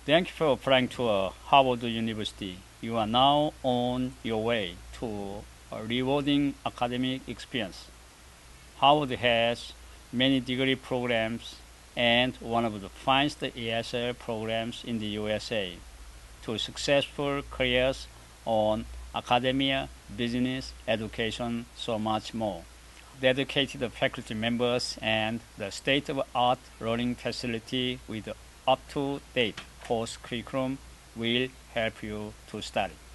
Thank you for applying to Harwood University. You are now on your way to a rewarding academic experience. Harvard has many degree programs and one of the finest ESL programs in the USA to successful careers on academia, business, education, so much more. Dedicated faculty members and the state-of-art learning facility with up-to-date course curriculum will help you to study.